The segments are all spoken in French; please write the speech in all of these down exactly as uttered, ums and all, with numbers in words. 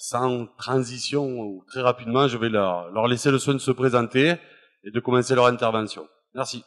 sans transition, très rapidement, je vais leur, leur laisser le soin de se présenter et de commencer leur intervention. Merci.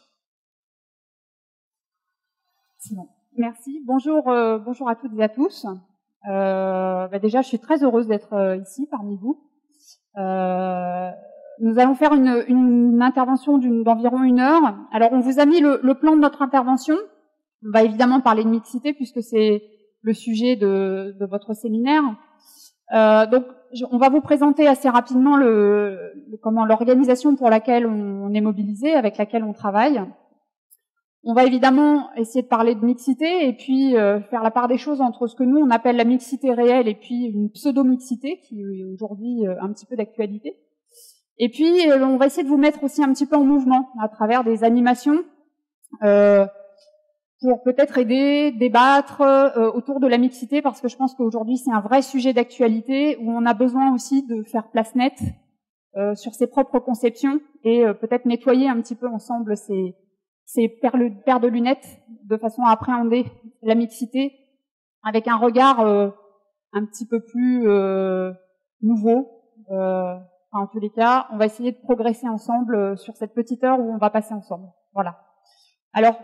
Bon. Merci. Bonjour, euh, bonjour à toutes et à tous. Euh, bah déjà, je suis très heureuse d'être euh, ici parmi vous. Euh, nous allons faire une, une intervention d'environ une heure. Alors, on vous a mis le, le plan de notre intervention. On va évidemment parler de mixité puisque c'est le sujet de, de votre séminaire. Euh, donc, je, on va vous présenter assez rapidement le, le, comment l'organisation pour laquelle on, on est mobilisé, avec laquelle on travaille. On va évidemment essayer de parler de mixité et puis euh, faire la part des choses entre ce que nous on appelle la mixité réelle et puis une pseudo-mixité qui est aujourd'hui euh, un petit peu d'actualité. Et puis euh, on va essayer de vous mettre aussi un petit peu en mouvement à travers des animations euh, pour peut-être aider, débattre euh, autour de la mixité parce que je pense qu'aujourd'hui c'est un vrai sujet d'actualité où on a besoin aussi de faire place nette euh, sur ses propres conceptions et euh, peut-être nettoyer un petit peu ensemble ces ces paires de lunettes de façon à appréhender la mixité avec un regard euh, un petit peu plus euh, nouveau. Euh, enfin, en tous les cas, on va essayer de progresser ensemble sur cette petite heure où on va passer ensemble. Voilà. Alors,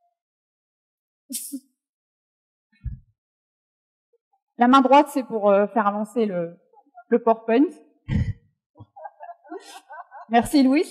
la main droite, c'est pour euh, faire avancer le, le PowerPoint. Merci Louis.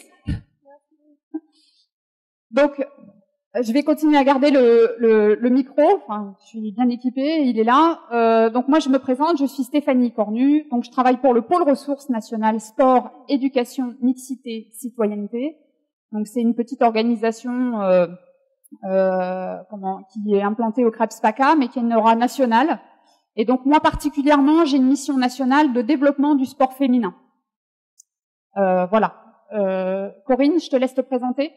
Donc, je vais continuer à garder le, le, le micro. Enfin, je suis bien équipée, il est là. Euh, donc moi, je me présente. Je suis Stéphanie Cornu. Donc, je travaille pour le pôle ressources nationales sport, éducation, mixité, citoyenneté. Donc, c'est une petite organisation euh, euh, comment, qui est implantée au CREPS-PACA, mais qui est une aura nationale. Et donc, moi particulièrement, j'ai une mission nationale de développement du sport féminin. Euh, voilà. Euh, Corinne, je te laisse te présenter.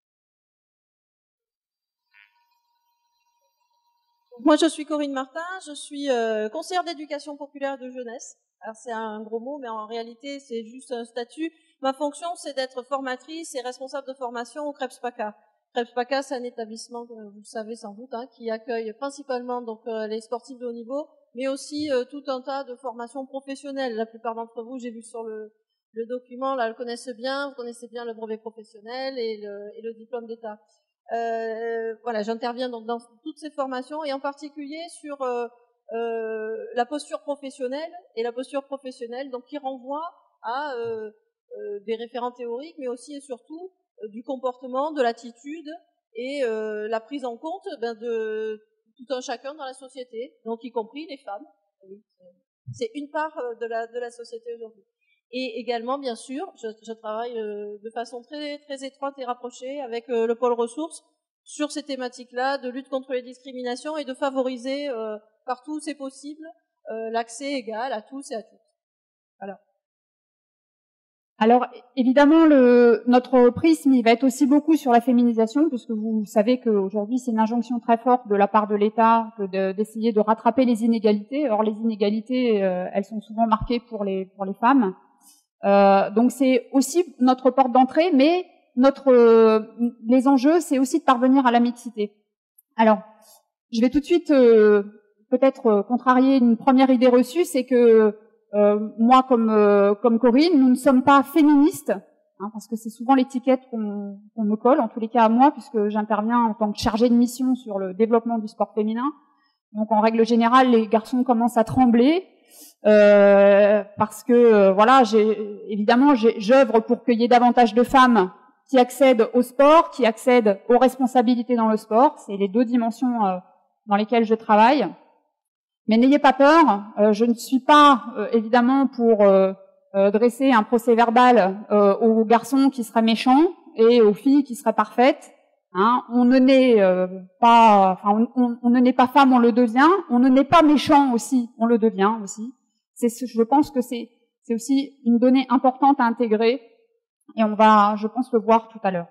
Moi, je suis Corinne Martin, je suis euh, conseillère d'éducation populaire de jeunesse. Alors, c'est un gros mot, mais en réalité, c'est juste un statut. Ma fonction, c'est d'être formatrice et responsable de formation au CREPS-PACA. CREPS-PACA, c'est un établissement, vous le savez sans doute, hein, qui accueille principalement donc euh, les sportifs de haut niveau, mais aussi euh, tout un tas de formations professionnelles. La plupart d'entre vous, j'ai vu sur le, le document, là, le connaissent bien. Vous connaissez bien le brevet professionnel et le, et le diplôme d'État. Euh, voilà, j'interviens donc dans toutes ces formations et en particulier sur euh, euh, la posture professionnelle et la posture professionnelle donc qui renvoie à euh, euh, des référents théoriques, mais aussi et surtout euh, du comportement, de l'attitude et euh, la prise en compte ben, de tout un chacun dans la société, donc y compris les femmes. C'est une part de la de la société aujourd'hui. Et également, bien sûr, je, je travaille euh, de façon très très étroite et rapprochée avec euh, le pôle ressources sur ces thématiques-là de lutte contre les discriminations et de favoriser euh, partout où c'est possible euh, l'accès égal à tous et à toutes. Voilà. Alors, évidemment, le, notre prisme, il va être aussi beaucoup sur la féminisation, puisque vous savez qu'aujourd'hui, c'est une injonction très forte de la part de l'État de, d'essayer de rattraper les inégalités. Or, les inégalités, euh, elles sont souvent marquées pour les, pour les femmes. Euh, donc, c'est aussi notre porte d'entrée, mais notre, euh, les enjeux, c'est aussi de parvenir à la mixité. Alors, je vais tout de suite euh, peut-être euh, contrarier une première idée reçue, c'est que Euh, moi, comme euh, comme Corinne, nous ne sommes pas féministes, hein, parce que c'est souvent l'étiquette qu'on qu'on me colle, en tous les cas à moi, puisque j'interviens en tant que chargée de mission sur le développement du sport féminin. Donc, en règle générale, les garçons commencent à trembler euh, parce que euh, voilà, j'ai évidemment j'œuvre pour qu'il y ait davantage de femmes qui accèdent au sport, qui accèdent aux responsabilités dans le sport. C'est les deux dimensions euh, dans lesquelles je travaille. Mais n'ayez pas peur, euh, je ne suis pas euh, évidemment pour euh, euh, dresser un procès verbal euh, aux garçons qui seraient méchants et aux filles qui seraient parfaites. Hein. On ne naît euh, pas, enfin, on, on, on ne naît pas femme, on le devient. On ne naît pas méchant aussi, on le devient aussi. C'est, je pense que c'est, c'est aussi une donnée importante à intégrer et on va, je pense, le voir tout à l'heure.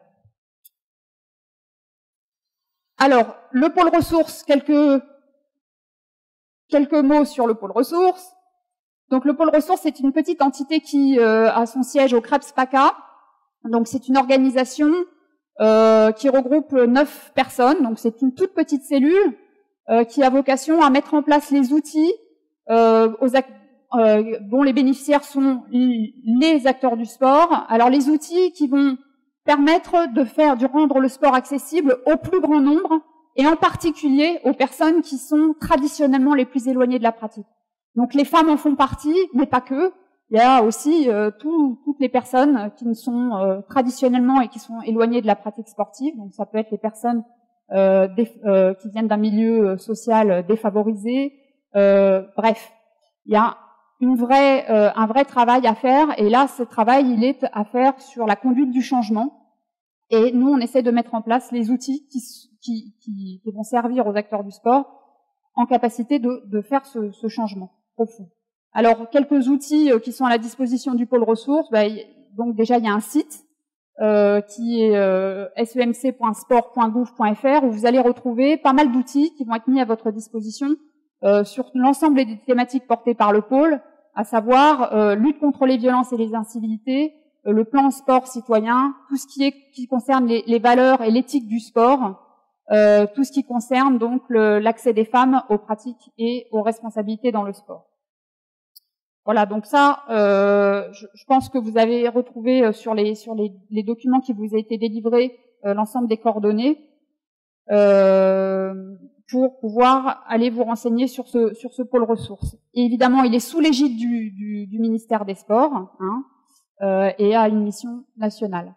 Alors, le pôle ressources, quelques Quelques mots sur le pôle ressources. Donc le pôle ressources, c'est une petite entité qui euh, a son siège au CREPS-PACA. Donc c'est une organisation euh, qui regroupe neuf personnes. Donc c'est une toute petite cellule euh, qui a vocation à mettre en place les outils euh, aux euh, dont les bénéficiaires sont les acteurs du sport. Alors les outils qui vont permettre de faire, de rendre le sport accessible au plus grand nombre, et en particulier aux personnes qui sont traditionnellement les plus éloignées de la pratique. Donc les femmes en font partie, mais pas que. Il y a aussi euh, tout, toutes les personnes qui ne sont euh, traditionnellement et qui sont éloignées de la pratique sportive. Donc ça peut être les personnes euh, des, euh, qui viennent d'un milieu social défavorisé. Euh, bref, il y a une vraie, euh, un vrai travail à faire. Et là, ce travail, il est à faire sur la conduite du changement. Et nous, on essaie de mettre en place les outils qui, qui, qui, qui vont servir aux acteurs du sport en capacité de, de faire ce, ce changement profond. Alors, quelques outils qui sont à la disposition du pôle ressources. Ben, donc déjà, il y a un site euh, qui est euh, semc point sport point gouv point fr où vous allez retrouver pas mal d'outils qui vont être mis à votre disposition euh, sur l'ensemble des thématiques portées par le pôle, à savoir euh, lutte contre les violences et les incivilités, euh, le plan sport citoyen, tout ce qui est qui concerne les, les valeurs et l'éthique du sport, euh, tout ce qui concerne donc l'accès des femmes aux pratiques et aux responsabilités dans le sport. Voilà, donc ça, euh, je, je pense que vous avez retrouvé euh, sur les sur les, les documents qui vous ont été délivrés euh, l'ensemble des coordonnées euh, pour pouvoir aller vous renseigner sur ce sur ce pôle ressources. Et évidemment, il est sous l'égide du, du, du ministère des Sports hein, euh, et a une mission nationale.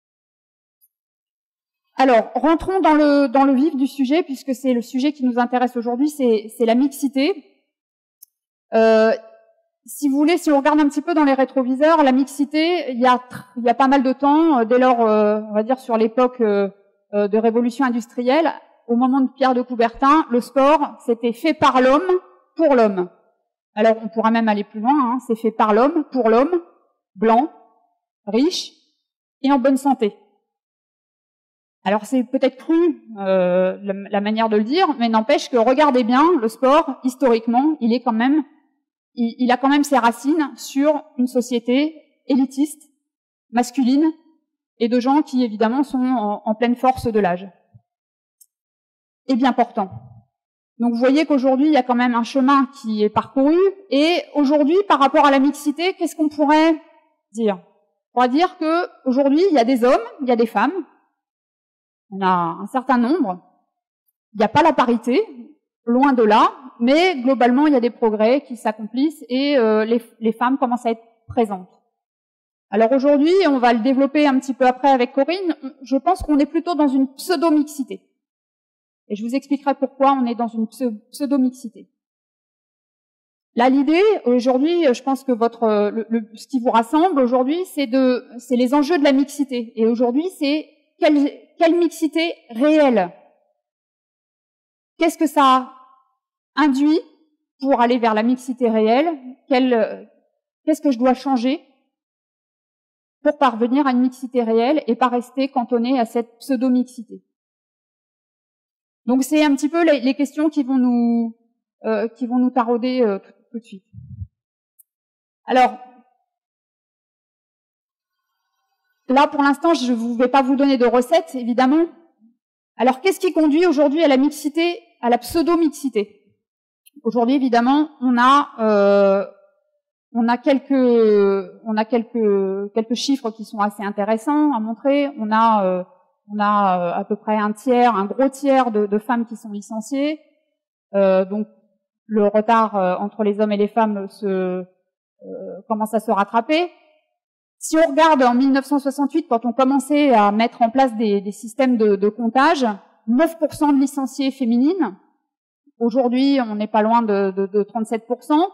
Alors, rentrons dans le dans le vif du sujet puisque c'est le sujet qui nous intéresse aujourd'hui, c'est c'est la mixité. Euh, Si vous voulez, si on regarde un petit peu dans les rétroviseurs, la mixité, il y a, il y a pas mal de temps, dès lors, euh, on va dire sur l'époque euh, de révolution industrielle, au moment de Pierre de Coubertin, le sport, c'était fait par l'homme, pour l'homme. Alors, on pourra même aller plus loin, hein, c'est fait par l'homme, pour l'homme, blanc, riche et en bonne santé. Alors, c'est peut-être cru, euh, la, la manière de le dire, mais n'empêche que, regardez bien, le sport, historiquement, il est quand même il a quand même ses racines sur une société élitiste, masculine, et de gens qui, évidemment, sont en, en pleine force de l'âge. Et bien portant. Donc, vous voyez qu'aujourd'hui, il y a quand même un chemin qui est parcouru, et aujourd'hui, par rapport à la mixité, qu'est-ce qu'on pourrait dire? On pourrait dire qu'aujourd'hui, il y a des hommes, il y a des femmes, on a un certain nombre, il n'y a pas la parité, loin de là, mais globalement, il y a des progrès qui s'accomplissent et euh, les, les femmes commencent à être présentes. Alors aujourd'hui, on va le développer un petit peu après avec Corinne, je pense qu'on est plutôt dans une pseudo-mixité. Et je vous expliquerai pourquoi on est dans une pseudo-mixité. Là, l'idée, aujourd'hui, je pense que votre, le, le, ce qui vous rassemble aujourd'hui, c'est de, c'est les enjeux de la mixité. Et aujourd'hui, c'est quelle, quelle mixité réelle? Qu'est-ce que ça induit pour aller vers la mixité réelle? Qu'est-ce que je dois changer pour parvenir à une mixité réelle et pas rester cantonné à cette pseudo-mixité? Donc c'est un petit peu les, les questions qui vont nous euh, qui vont nous tarauder euh, tout, tout de suite. Alors là, pour l'instant, je ne vais pas vous donner de recettes, évidemment. Alors qu'est-ce qui conduit aujourd'hui à la mixité, à la pseudo-mixité? Aujourd'hui, évidemment, on a euh, on a quelques on a quelques quelques chiffres qui sont assez intéressants à montrer. On a euh, on a euh, à peu près un tiers, un gros tiers de, de femmes qui sont licenciées. Euh, donc le retard euh, entre les hommes et les femmes se euh, commence à se rattraper. Si on regarde en mille neuf cent soixante-huit, quand on commençait à mettre en place des, des systèmes de, de comptage, neuf pour cent de licenciées féminines. Aujourd'hui, on n'est pas loin de, de, de trente-sept pour cent.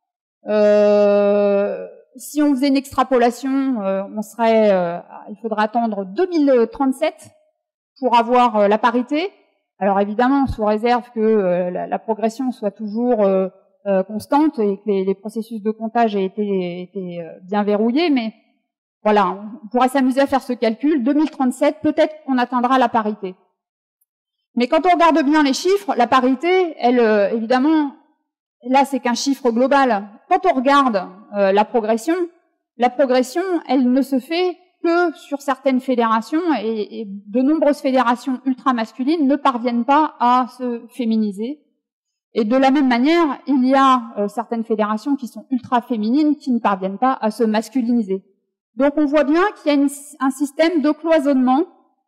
Euh, si on faisait une extrapolation, euh, on serait, euh, il faudra attendre deux mille trente-sept pour avoir euh, la parité. Alors évidemment, sous réserve que euh, la, la progression soit toujours euh, euh, constante et que les, les processus de comptage aient été, été euh, bien verrouillés. Mais voilà, on pourrait s'amuser à faire ce calcul. deux mille trente-sept, peut-être qu'on atteindra la parité. Mais quand on regarde bien les chiffres, la parité, elle, euh, évidemment, là, c'est qu'un chiffre global. Quand on regarde euh, la progression, la progression, elle ne se fait que sur certaines fédérations et, et de nombreuses fédérations ultra-masculines ne parviennent pas à se féminiser. Et de la même manière, il y a euh, certaines fédérations qui sont ultra féminines qui ne parviennent pas à se masculiniser. Donc on voit bien qu'il y a une, un système de cloisonnement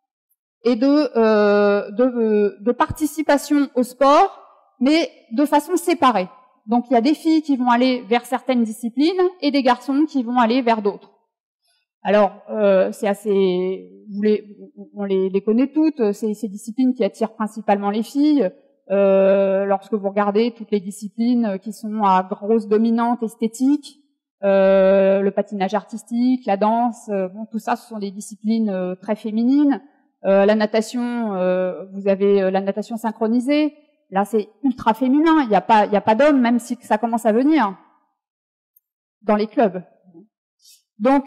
et de, euh, de, de participation au sport, mais de façon séparée. Donc il y a des filles qui vont aller vers certaines disciplines et des garçons qui vont aller vers d'autres. Alors euh, c'est assez, vous les, on les, les connaît toutes, c'est ces disciplines qui attirent principalement les filles. Euh, lorsque vous regardez toutes les disciplines qui sont à grosse dominante esthétique, euh, le patinage artistique, la danse, euh, bon, tout ça, ce sont des disciplines euh, très féminines. Euh, la natation, euh, vous avez euh, la natation synchronisée. Là, c'est ultra féminin. Il n'y a pas, il n'y a pas d'hommes, même si ça commence à venir dans les clubs. Donc,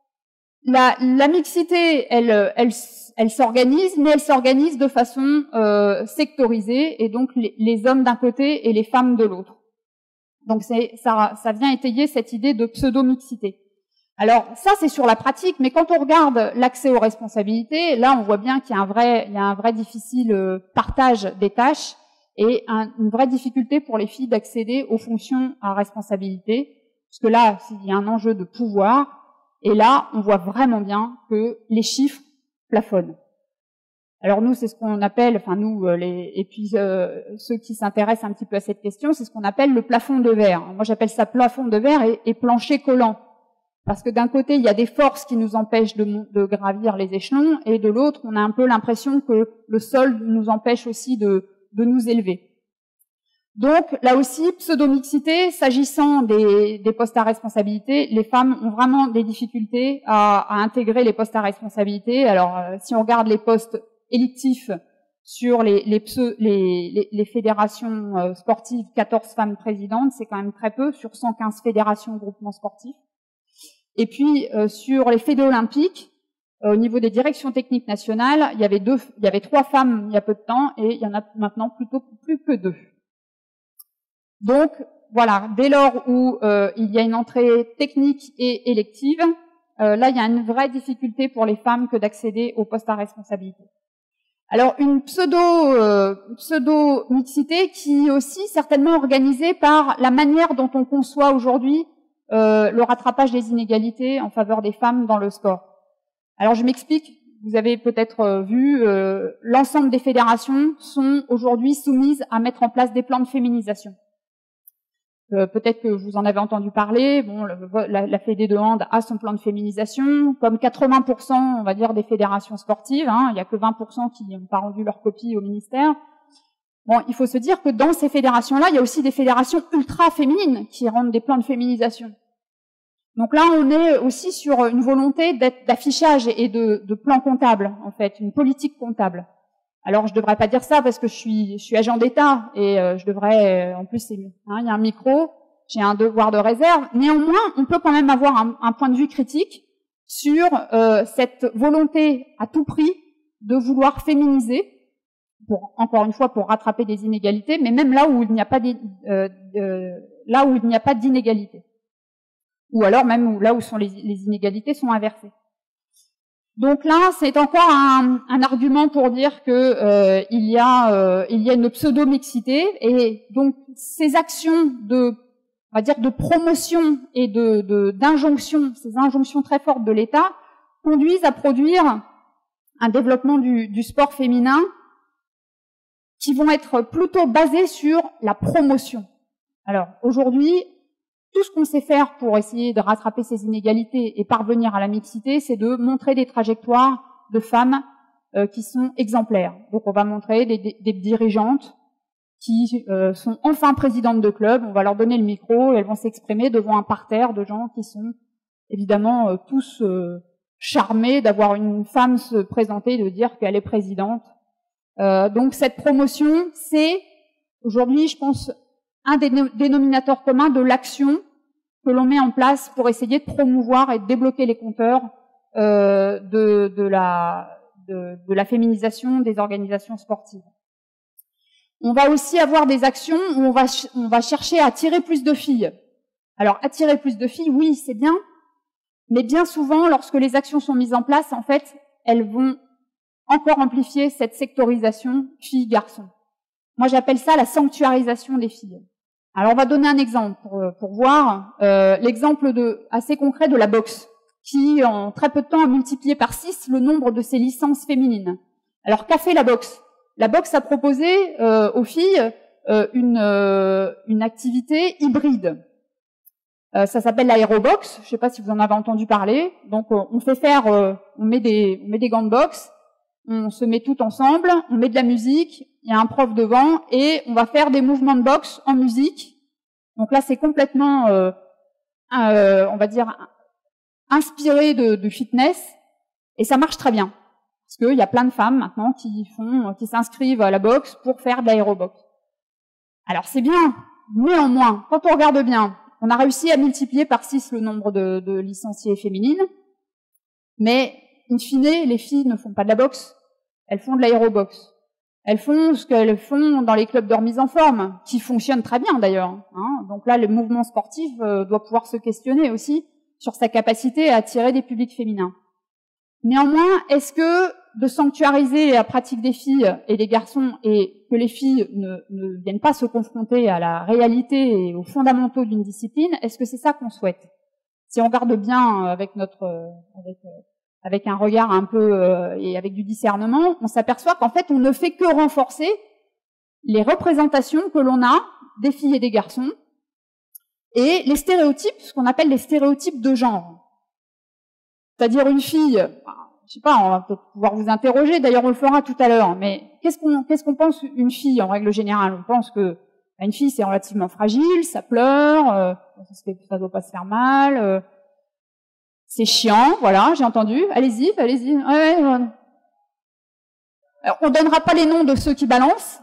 la, la mixité, elle, elle, elle s'organise, mais elle s'organise de façon euh, sectorisée, et donc les, les hommes d'un côté et les femmes de l'autre. Donc, c'est, ça, ça vient étayer cette idée de pseudo-mixité. Alors, ça, c'est sur la pratique, mais quand on regarde l'accès aux responsabilités, là, on voit bien qu'il y a un vrai, il y a un vrai difficile partage des tâches et un, une vraie difficulté pour les filles d'accéder aux fonctions à responsabilité, parce que là, il y a un enjeu de pouvoir, et là, on voit vraiment bien que les chiffres plafonnent. Alors nous, c'est ce qu'on appelle, enfin nous, les, et puis euh, ceux qui s'intéressent un petit peu à cette question, c'est ce qu'on appelle le plafond de verre. Moi, j'appelle ça plafond de verre et, et plancher collant. Parce que d'un côté, il y a des forces qui nous empêchent de, de gravir les échelons, et de l'autre, on a un peu l'impression que le sol nous empêche aussi de, de nous élever. Donc, là aussi, pseudo-mixité, s'agissant des, des postes à responsabilité, les femmes ont vraiment des difficultés à, à intégrer les postes à responsabilité. Alors, euh, si on regarde les postes électifs sur les, les, les, les, les fédérations euh, sportives, quatorze femmes présidentes, c'est quand même très peu, sur cent quinze fédérations groupements sportifs. Et puis, euh, sur les fédés olympiques, euh, au niveau des directions techniques nationales, il y avait deux, il y avait trois femmes il y a peu de temps, et il y en a maintenant plutôt plus que deux. Donc, voilà, dès lors où euh, il y a une entrée technique et élective, euh, là, il y a une vraie difficulté pour les femmes que d'accéder aux postes à responsabilité. Alors, une pseudo, euh, pseudo-mixité qui est aussi certainement organisée par la manière dont on conçoit aujourd'hui euh, le rattrapage des inégalités en faveur des femmes dans le sport. Alors, je m'explique. Vous avez peut-être vu, euh, l'ensemble des fédérations sont aujourd'hui soumises à mettre en place des plans de féminisation. Euh, peut-être que vous en avez entendu parler. Bon, le, la, la Fédé de hand a son plan de féminisation, comme quatre-vingts pour cent, on va dire, des fédérations sportives. Hein, il n'y a que vingt pour cent qui n'ont pas rendu leur copie au ministère. Bon, il faut se dire que dans ces fédérations-là, il y a aussi des fédérations ultra féminines qui rendent des plans de féminisation. Donc là, on est aussi sur une volonté d'affichage et de, de plan comptable, en fait, une politique comptable. Alors, je devrais pas dire ça parce que je suis, je suis agent d'État et euh, je devrais, euh, en plus, hein, il y a un micro, j'ai un devoir de réserve. Néanmoins, on peut quand même avoir un, un point de vue critique sur euh, cette volonté à tout prix de vouloir féminiser, pour, encore une fois, pour rattraper des inégalités, mais même là où il n'y a pas d', euh, de, là où il n'y a pas d'inégalité, ou alors même où, là où sont les, les inégalités sont inversées. Donc là, c'est encore un, un argument pour dire que euh, il y a euh, il y a une pseudo-mixité, et donc ces actions de, on va dire, de promotion et de, de d'injonction, ces injonctions très fortes de l'État conduisent à produire un développement du, du sport féminin qui vont être plutôt basés sur la promotion. Alors aujourd'hui, tout ce qu'on sait faire pour essayer de rattraper ces inégalités et parvenir à la mixité, c'est de montrer des trajectoires de femmes euh, qui sont exemplaires. Donc on va montrer des, des, des dirigeantes qui euh, sont enfin présidentes de club, on va leur donner le micro et elles vont s'exprimer devant un parterre de gens qui sont évidemment euh, tous euh, charmés d'avoir une femme se présenter et de dire qu'elle est présidente. Euh, donc cette promotion, c'est aujourd'hui, je pense, un des dénominateurs communs de l'action que l'on met en place pour essayer de promouvoir et de débloquer les compteurs euh, de, de, la, de, de la féminisation des organisations sportives. On va aussi avoir des actions où on va, on va chercher à attirer plus de filles. Alors, attirer plus de filles, oui, c'est bien, mais bien souvent, lorsque les actions sont mises en place, en fait, elles vont encore amplifier cette sectorisation filles-garçons. Moi, j'appelle ça la sanctuarisation des filles. Alors, on va donner un exemple pour, pour voir euh, l'exemple de assez concret de la boxe, qui, en très peu de temps, a multiplié par six le nombre de ses licences féminines. Alors, qu'a fait la boxe? La boxe a proposé euh, aux filles euh, une, euh, une activité hybride. Euh, ça s'appelle l'aérobox. Je ne sais pas si vous en avez entendu parler. Donc, euh, on fait faire, euh, on met des, on met des gants de boxe, on se met tout ensemble, on met de la musique, il y a un prof devant et on va faire des mouvements de boxe en musique. Donc là, c'est complètement, euh, euh, on va dire, inspiré de, de fitness et ça marche très bien. Parce qu'il y a plein de femmes maintenant qui font, qui s'inscrivent à la boxe pour faire de l'aérobox. Alors c'est bien, néanmoins, quand on regarde bien, on a réussi à multiplier par six le nombre de, de licenciées féminines, mais in fine, les filles ne font pas de la boxe, elles font de l'aérobox. Elles font ce qu'elles font dans les clubs de remise en forme, qui fonctionnent très bien d'ailleurs. Hein. Donc là, le mouvement sportif euh, doit pouvoir se questionner aussi sur sa capacité à attirer des publics féminins. Néanmoins, est-ce que de sanctuariser la pratique des filles et des garçons et que les filles ne, ne viennent pas se confronter à la réalité et aux fondamentaux d'une discipline, est-ce que c'est ça qu'on souhaite? Si on regarde bien avec notre... avec, avec un regard un peu euh, et avec du discernement, on s'aperçoit qu'en fait, on ne fait que renforcer les représentations que l'on a des filles et des garçons et les stéréotypes, ce qu'on appelle les stéréotypes de genre. C'est-à-dire une fille, je sais pas, on va peut-être pouvoir vous interroger, d'ailleurs on le fera tout à l'heure, mais qu'est-ce qu'on qu'est-ce qu'on pense une fille en règle générale? On pense que une fille c'est relativement fragile, ça pleure, euh, ça ne doit pas se faire mal, euh, c'est chiant, voilà, j'ai entendu. Allez-y, allez-y. Ouais, ouais. Alors, on donnera pas les noms de ceux qui balancent.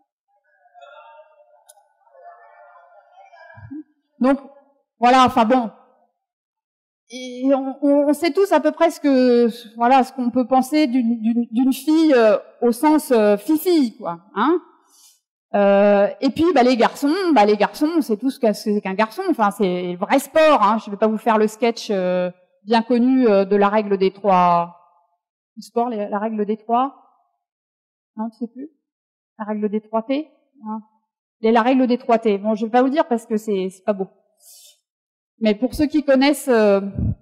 Donc, voilà, enfin bon. Et on, on sait tous à peu près ce que, voilà, ce qu'on peut penser d'une, d'une, d'une fille euh, au sens euh, fifi, quoi. Hein euh, et puis, bah, les garçons, bah, les garçons, on sait tous ce qu'est qu'un garçon. Enfin, c'est le vrai sport. Hein. Je vais pas vous faire le sketch. Euh, bien connu euh, de la règle des trois... Le sport, les, la règle des trois... Non, tu sais plus? La règle des trois T? Hein. Et la règle des trois T. Bon, je vais pas vous dire parce que c'est c'est pas beau. Mais pour ceux qui connaissent... Euh...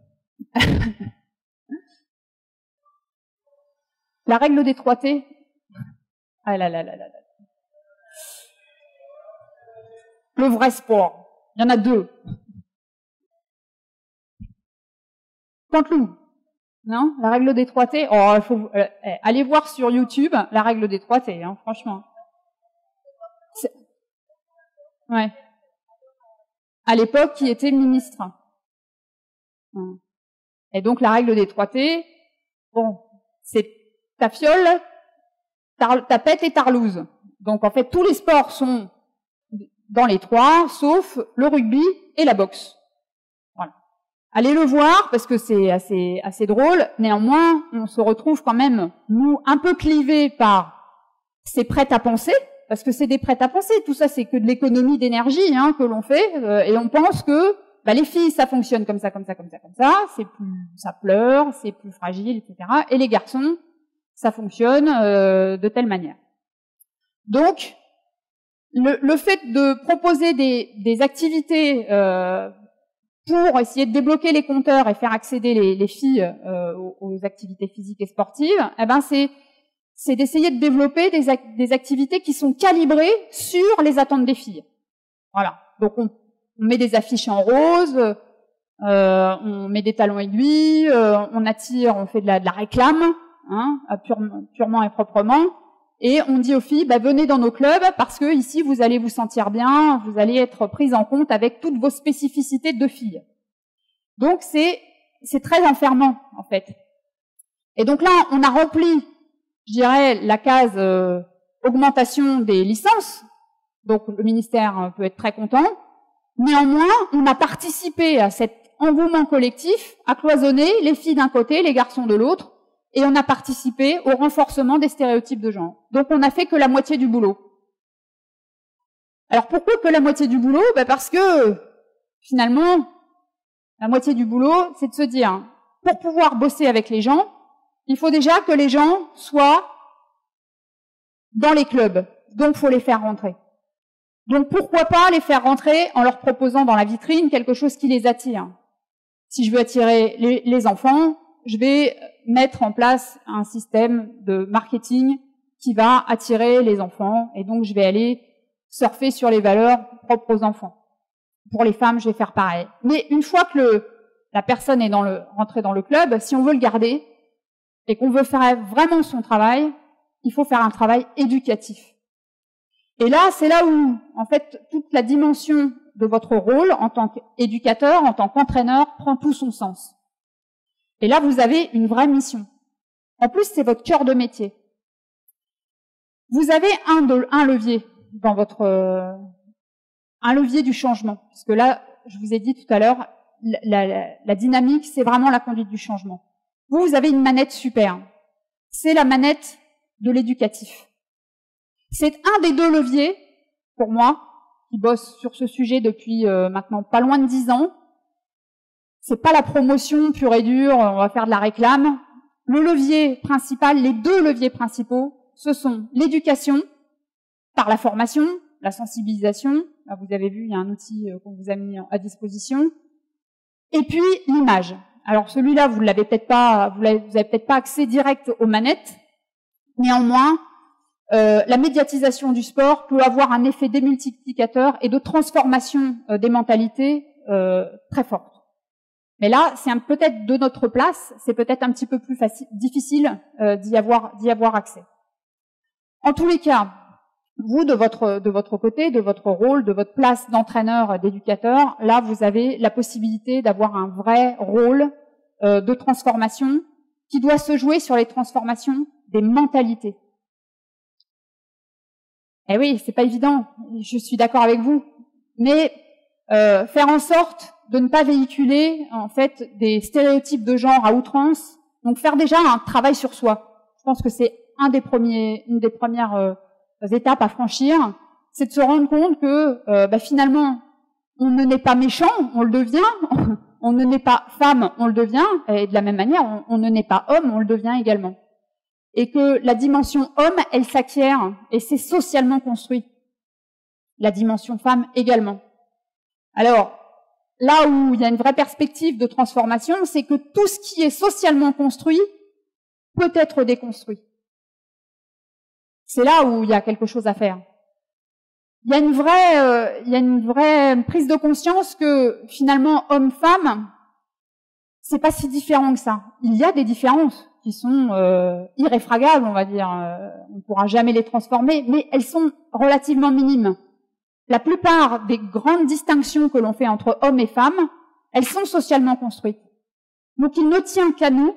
la règle des trois T... Ah là là là là là. Le vrai sport. Il y en a deux. Canteloup. Non, la règle des trois T. Oh, il faut euh, allez voir sur YouTube la règle des trois T, hein, franchement. C'est... Ouais. À l'époque, qui était ministre. Et donc la règle des trois T, bon, c'est ta fiole, ta pète et tarlouse. Donc en fait, tous les sports sont dans les trois, sauf le rugby et la boxe. Allez le voir parce que c'est assez, assez drôle. Néanmoins, on se retrouve quand même, nous, un peu clivés par ces prêts à penser, parce que c'est des prêts à penser. Tout ça, c'est que de l'économie d'énergie hein, que l'on fait, euh, et on pense que bah, les filles, ça fonctionne comme ça, comme ça, comme ça, comme ça. C'est plus, ça pleure, c'est plus fragile, et cetera. Et les garçons, ça fonctionne euh, de telle manière. Donc, le, le fait de proposer des, des activités euh, pour essayer de débloquer les compteurs et faire accéder les, les filles euh, aux, aux activités physiques et sportives, eh ben c'est c'est d'essayer de développer des, ac des activités qui sont calibrées sur les attentes des filles. Voilà. Donc on, on met des affiches en rose, euh, on met des talons aiguilles, euh, on attire, on fait de la, de la réclame, hein, purement, purement et proprement. Et on dit aux filles, bah, venez dans nos clubs parce que ici vous allez vous sentir bien, vous allez être prises en compte avec toutes vos spécificités de filles. Donc c'est c'est très enfermant en fait. Et donc là on a rempli, je dirais, la case euh, augmentation des licences. Donc le ministère peut être très content. Néanmoins, on a participé à cet engouement collectif, à cloisonner les filles d'un côté, les garçons de l'autre. Et on a participé au renforcement des stéréotypes de genre. Donc on n'a fait que la moitié du boulot. Alors pourquoi que la moitié du boulot? Ben parce que finalement, la moitié du boulot, c'est de se dire, pour pouvoir bosser avec les gens, il faut déjà que les gens soient dans les clubs. donc faut les faire rentrer. Donc pourquoi pas les faire rentrer en leur proposant dans la vitrine quelque chose qui les attire. Si je veux attirer les, les enfants, je vais mettre en place un système de marketing qui va attirer les enfants, et donc je vais aller surfer sur les valeurs propres aux enfants. Pour les femmes, je vais faire pareil. Mais une fois que le, la personne est dans le, rentrée dans le club, si on veut le garder et qu'on veut faire vraiment son travail, il faut faire un travail éducatif. Et là, c'est là où, en fait, toute la dimension de votre rôle en tant qu'éducateur, en tant qu'entraîneur, prend tout son sens. Et là, vous avez une vraie mission. En plus, c'est votre cœur de métier. Vous avez un, de, un levier dans votre... Euh, un levier du changement. Parce que là, je vous ai dit tout à l'heure, la, la, la dynamique, c'est vraiment la conduite du changement. Vous, vous avez une manette super. C'est la manette de l'éducatif. C'est un des deux leviers, pour moi, qui bosse sur ce sujet depuis euh, maintenant pas loin de dix ans. C'est pas la promotion pure et dure, on va faire de la réclame. Le levier principal, les deux leviers principaux, ce sont l'éducation, par la formation, la sensibilisation. Là, vous avez vu, il y a un outil euh, qu'on vous a mis à disposition. Et puis, l'image. Alors, celui-là, vous l'avez peut-être pas, vous l'avez peut-être pas accès direct aux manettes. Néanmoins, Euh, la médiatisation du sport peut avoir un effet démultiplicateur et de transformation euh, des mentalités euh, très forte. Mais là, c'est peut-être de notre place, c'est peut-être un petit peu plus facile, difficile euh, d'y avoir, d'y avoir accès. En tous les cas, vous, de votre, de votre côté, de votre rôle, de votre place d'entraîneur, d'éducateur, là, vous avez la possibilité d'avoir un vrai rôle euh, de transformation qui doit se jouer sur les transformations des mentalités. Eh oui, c'est pas évident, je suis d'accord avec vous, mais euh, faire en sorte de ne pas véhiculer en fait des stéréotypes de genre à outrance, donc faire déjà un travail sur soi. Je pense que c'est un des premiers, une des premières euh, étapes à franchir, c'est de se rendre compte que euh, bah, finalement on ne naît pas méchant, on le devient, on ne naît pas femme, on le devient, et de la même manière on, on ne naît pas homme, on le devient également. Et que la dimension homme, elle s'acquiert, et c'est socialement construit. La dimension femme également. Alors, là où il y a une vraie perspective de transformation, c'est que tout ce qui est socialement construit peut être déconstruit. C'est là où il y a quelque chose à faire. Il y a une vraie, euh, il y a une vraie prise de conscience que finalement, homme-femme, c'est pas si différent que ça. Il y a des différences qui sont euh, irréfragables, on va dire. Euh, on ne pourra jamais les transformer, mais elles sont relativement minimes. La plupart des grandes distinctions que l'on fait entre hommes et femmes, elles sont socialement construites. Donc il ne tient qu'à nous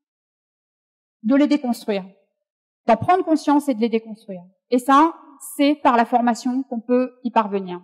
de les déconstruire, d'en prendre conscience et de les déconstruire. Et ça, c'est par la formation qu'on peut y parvenir.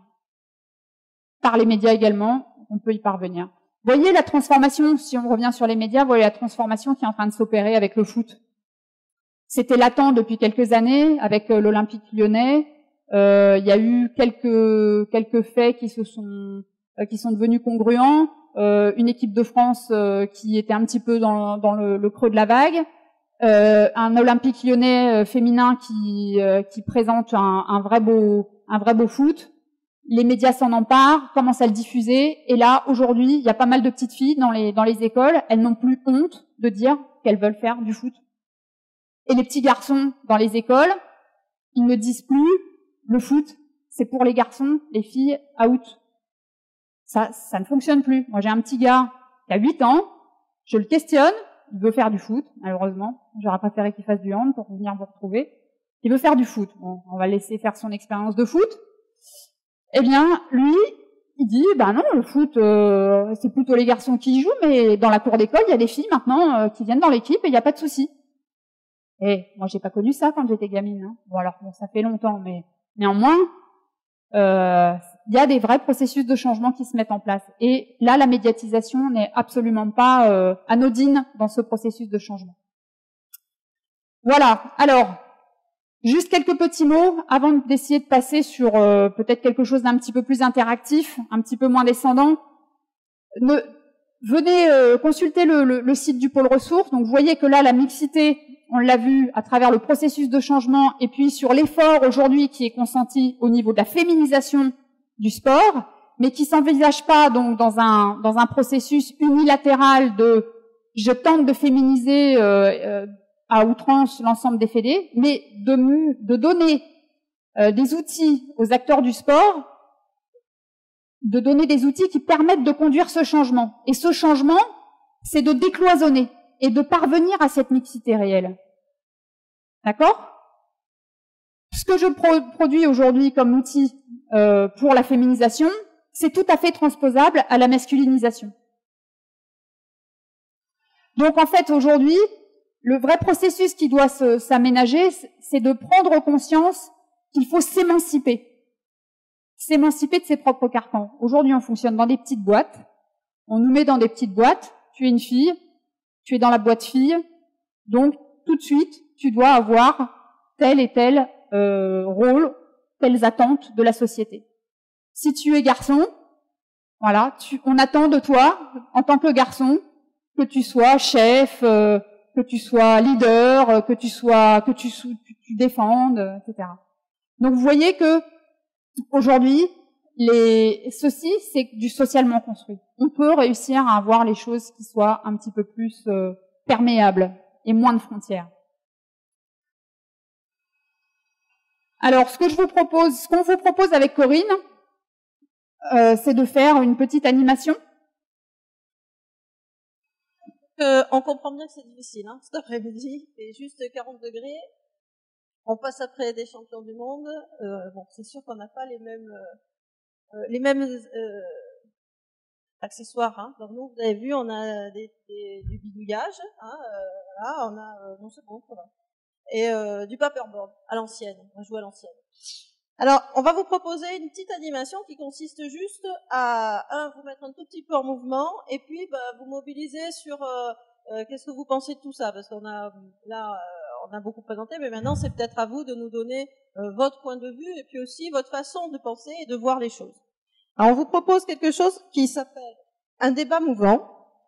Par les médias également, on peut y parvenir. Voyez la transformation, si on revient sur les médias, voyez la transformation qui est en train de s'opérer avec le foot. C'était latent depuis quelques années avec euh, l'Olympique lyonnais. Euh, il y a eu quelques quelques faits qui se sont euh, qui sont devenus congruents. Euh, une équipe de France euh, qui était un petit peu dans, dans le, le creux de la vague. Euh, un Olympique lyonnais euh, féminin qui euh, qui présente un, un vrai beau un vrai beau foot. Les médias s'en emparent, commencent à le diffuser, et là, aujourd'hui, il y a pas mal de petites filles dans les, dans les écoles, elles n'ont plus honte de dire qu'elles veulent faire du foot. Et les petits garçons dans les écoles, ils ne disent plus, le foot, c'est pour les garçons, les filles, out. Ça, ça ne fonctionne plus. Moi, j'ai un petit gars qui a huit ans, je le questionne, il veut faire du foot, malheureusement. J'aurais préféré qu'il fasse du hand pour venir vous retrouver. Il veut faire du foot. Bon, on va le laisser faire son expérience de foot. Eh bien, lui, il dit, ben non, le foot, euh, c'est plutôt les garçons qui y jouent, mais dans la cour d'école, il y a des filles maintenant euh, qui viennent dans l'équipe et il n'y a pas de souci. Et moi, j'ai pas connu ça quand j'étais gamine. Hein. Bon, alors, bon, ça fait longtemps, mais néanmoins, euh, il y a des vrais processus de changement qui se mettent en place. Et là, la médiatisation n'est absolument pas euh, anodine dans ce processus de changement. Voilà. Alors, juste quelques petits mots avant d'essayer de passer sur euh, peut-être quelque chose d'un petit peu plus interactif, un petit peu moins descendant. Ne, venez euh, consulter le, le, le site du pôle ressources. Donc vous voyez que là, la mixité on l'a vu à travers le processus de changement et puis sur l'effort aujourd'hui qui est consenti au niveau de la féminisation du sport, mais qui s'envisage pas donc dans un dans un processus unilatéral de je tente de féminiser euh, euh, à outrance l'ensemble des fédés, mais de de donner euh, des outils aux acteurs du sport, de donner des outils qui permettent de conduire ce changement. Et ce changement, c'est de décloisonner et de parvenir à cette mixité réelle. D'accord? Ce que je pro produis aujourd'hui comme outil euh, pour la féminisation, c'est tout à fait transposable à la masculinisation. Donc en fait, aujourd'hui, le vrai processus qui doit s'aménager, c'est de prendre conscience qu'il faut s'émanciper. S'émanciper de ses propres carcans. Aujourd'hui, on fonctionne dans des petites boîtes. On nous met dans des petites boîtes. Tu es une fille, tu es dans la boîte fille, donc tout de suite, tu dois avoir tel et tel euh, rôle, telles attentes de la société. Si tu es garçon, voilà, tu, on attend de toi, en tant que garçon, que tu sois chef, euh, que tu sois leader, euh, que tu sois, que tu, tu, tu défendes, et cetera. Donc vous voyez que aujourd'hui, les, ceci, c'est du socialement construit. On peut réussir à avoir les choses qui soient un petit peu plus euh, perméables et moins de frontières. Alors, ce que je vous propose, ce qu'on vous propose avec Corinne, euh, c'est de faire une petite animation. Euh, on comprend bien que c'est difficile, hein, cet après-midi. C'est juste quarante degrés. On passe après des champions du monde. Euh, bon, c'est sûr qu'on n'a pas les mêmes... Euh, Euh, les mêmes euh, accessoires. Hein. Donc nous, vous avez vu, on a des, des, du bidouillage. Hein, euh, là, on a euh, non c'est bon, voilà. Et euh, du paperboard à l'ancienne. On joue à l'ancienne. Alors, on va vous proposer une petite animation qui consiste juste à un, vous mettre un tout petit peu en mouvement, et puis bah, vous mobiliser sur euh, euh, qu'est-ce que vous pensez de tout ça, parce qu'on a là. Euh, on a beaucoup présenté, mais maintenant c'est peut-être à vous de nous donner euh, votre point de vue et puis aussi votre façon de penser et de voir les choses. Alors on vous propose quelque chose qui s'appelle un débat mouvant.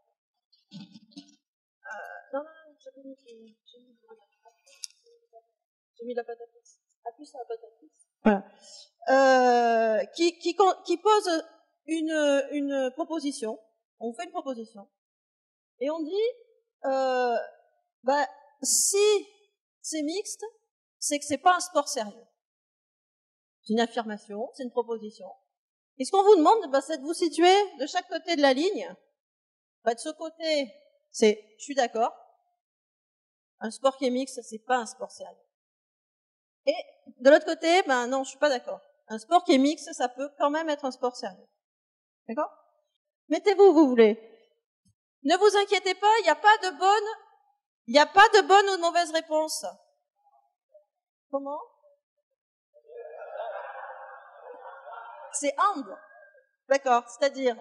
Euh, non, non, non, j'ai mis, j'ai mis, j'ai mis la patate. Appuie sur la patate. Voilà. Euh, qui, qui, qui pose une, une proposition. On fait une proposition et on dit, euh, bah si c'est mixte, c'est que c'est pas un sport sérieux. C'est une affirmation, c'est une proposition. Et ce qu'on vous demande, bah, c'est de vous situer de chaque côté de la ligne. Bah, de ce côté, c'est je suis d'accord. Un sport qui est mixte, c'est pas un sport sérieux. Et de l'autre côté, ben non, je suis pas d'accord. Un sport qui est mixte, ça peut quand même être un sport sérieux. D'accord? Mettez-vous où vous voulez. Ne vous inquiétez pas, il n'y a pas de bonne Il n'y a pas de bonne ou de mauvaise réponse. Comment? C'est and. D'accord, c'est-à-dire?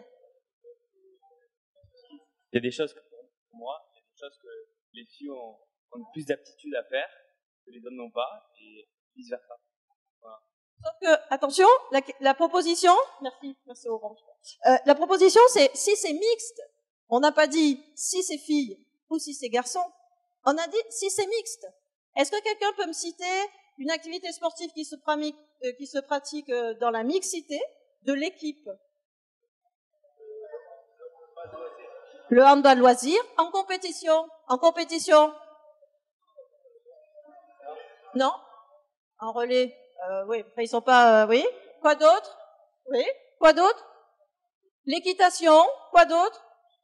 Il y a des choses que, pour moi, il y a des choses que les filles ont, ont plus d'aptitude à faire, que les hommes n'ont pas, et vice-versa. Voilà. Sauf que, attention, la, la proposition, merci, merci Orange. Euh, la proposition, c'est si c'est mixte, on n'a pas dit si c'est fille ou si c'est garçon. On a dit si c'est mixte. Est-ce que quelqu'un peut me citer une activité sportive qui se, pratique, euh, qui se pratique euh, dans la mixité de l'équipe? Le handball loisir en compétition. En compétition. Non? En relais. Euh, oui, enfin, ils sont pas. Euh, oui. Quoi d'autre? Oui. Quoi d'autre? L'équitation. Quoi d'autre?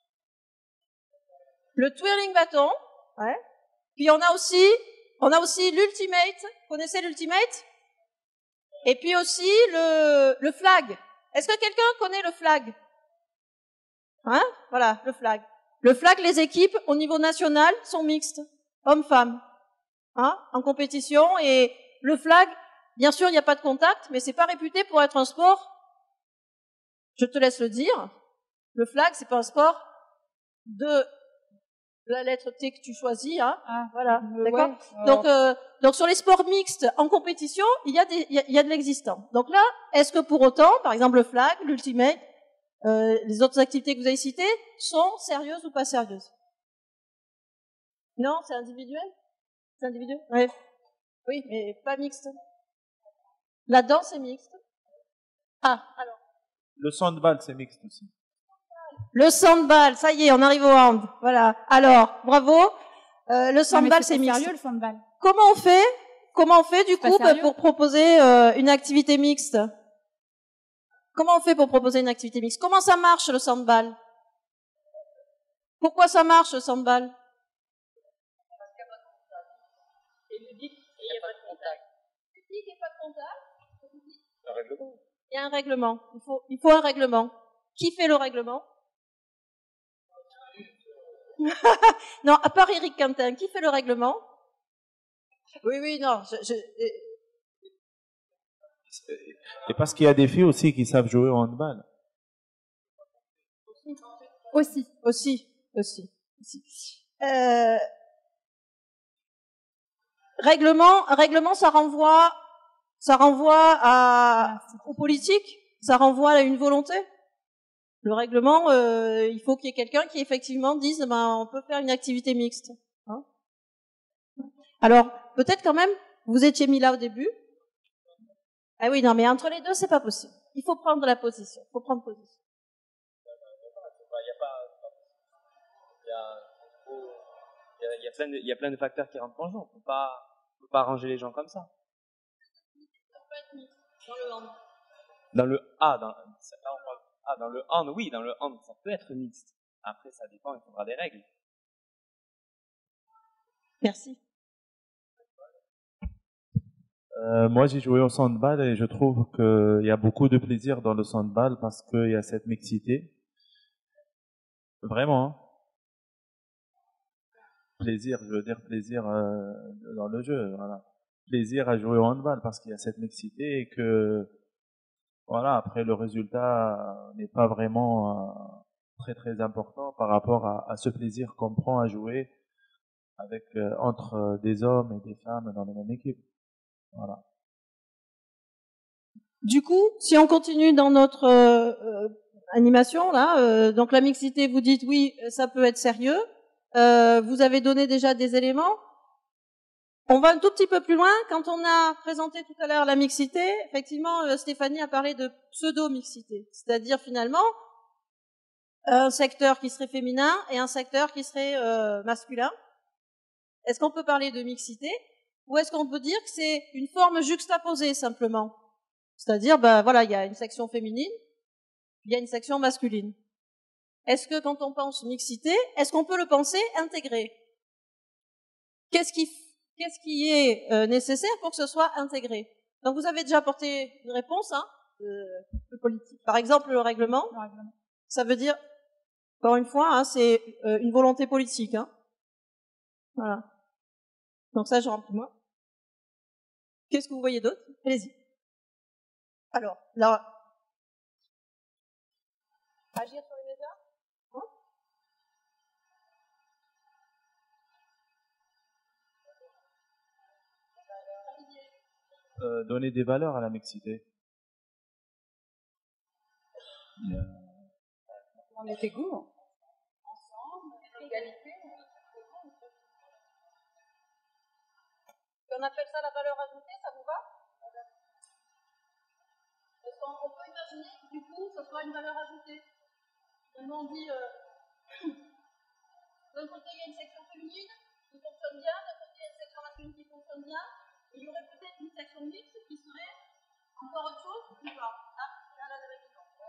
Le twirling bâton. Ouais. Puis on a aussi, on a aussi l'ultimate. Vous connaissez l'ultimate? Et puis aussi le, le flag. Est-ce que quelqu'un connaît le flag? Hein? Voilà, le flag. Le flag, les équipes au niveau national sont mixtes, hommes-femmes, hein, en compétition. Et le flag, bien sûr, il n'y a pas de contact, mais c'est pas réputé pour être un sport. Je te laisse le dire. Le flag, c'est pas un sport de la lettre T que tu choisis, hein. Ah, voilà, euh, d'accord. Ouais, donc, euh, donc sur les sports mixtes en compétition, il y a des, il y a, il y a de l'existant. Donc là, est-ce que pour autant, par exemple le flag, l'ultimate, euh, les autres activités que vous avez citées, sont sérieuses ou pas sérieuses? Non, c'est individuel. C'est individuel? Ouais. Oui, mais pas mixte. La danse est mixte. Ah, alors. Le handball, c'est mixte aussi. Le handball, ça y est, on arrive au hand. Voilà. Alors, bravo. Euh, le handball, c'est mixte. Sérieux, le handball. Comment on fait? Comment on fait du coup sérieux pour proposer euh, une activité mixte? Comment on fait pour proposer une activité mixte? Comment ça marche le handball? Pourquoi ça marche le handball? Il y a un règlement. Il faut, il faut un règlement. Qui fait le règlement? Non, à part Eric Quentin, qui fait le règlement? Oui, oui, non. Je, je... Et parce qu'il y a des filles aussi qui savent jouer au handball. Aussi. Aussi, aussi, aussi. Euh... Règlement, règlement, ça renvoie, ça renvoie à, aux politiques, ça renvoie à une volonté. Le règlement, euh, il faut qu'il y ait quelqu'un qui effectivement dise, ben, on peut faire une activité mixte. Hein? Alors, peut-être quand même, vous étiez mis là au début. Ah oui, non, mais entre les deux, c'est pas possible. Il faut prendre la position. Il faut prendre position. Il y a plein de, il y a plein de facteurs qui rentrent en jeu. On peut pas, on peut pas arranger les gens comme ça. Dans le hand. Dans le ah, dans, là on parle, ah, dans le hand, oui, dans le hand, ça peut être mixte. Après, ça dépend, il faudra des règles. Merci. Euh, moi, j'ai joué au handball et je trouve qu'il y a beaucoup de plaisir dans le handball parce qu'il y a cette mixité. Vraiment. Hein. Plaisir, je veux dire plaisir euh, dans le jeu, voilà. Plaisir à jouer au handball parce qu'il y a cette mixité et que, voilà, après le résultat n'est pas vraiment euh, très très important par rapport à, à ce plaisir qu'on prend à jouer avec euh, entre des hommes et des femmes dans la même équipe. Voilà. Du coup, si on continue dans notre euh, animation là, euh, donc la mixité, vous dites oui, ça peut être sérieux. Euh, vous avez donné déjà des éléments. On va un tout petit peu plus loin. Quand on a présenté tout à l'heure la mixité, effectivement, euh, Stéphanie a parlé de pseudo-mixité, c'est-à-dire finalement un secteur qui serait féminin et un secteur qui serait euh, masculin. Est-ce qu'on peut parler de mixité ou est-ce qu'on peut dire que c'est une forme juxtaposée simplement? C'est-à-dire, ben voilà, il y a une section féminine, il y a une section masculine. Est-ce que quand on pense mixité, est-ce qu'on peut le penser intégré? Qu'est-ce qui, qu'est-ce qui est euh, nécessaire pour que ce soit intégré? Donc vous avez déjà apporté une réponse, hein, euh, le politique. Par exemple, le règlement, le règlement. Ça veut dire, encore une fois, hein, c'est euh, une volonté politique. Hein. Voilà. Donc ça, je remplis moi. Qu'est-ce que vous voyez d'autre? Allez-y. Alors, là, agir sur les médias. Euh, donner des valeurs à la mixité. Yeah. On est égaux. Ensemble, égalité. On appelle ça la valeur ajoutée, ça vous va? Est-ce qu'on peut imaginer que du coup, ce soit une valeur ajoutée? Finalement, on dit, euh, d'un côté, il y a une section féminine qui fonctionne bien, d'un côté, il y a une section masculine qui fonctionne bien, et il y aurait peut-être une section mixte qui serait encore autre chose ou pas? Ah, là, là, là,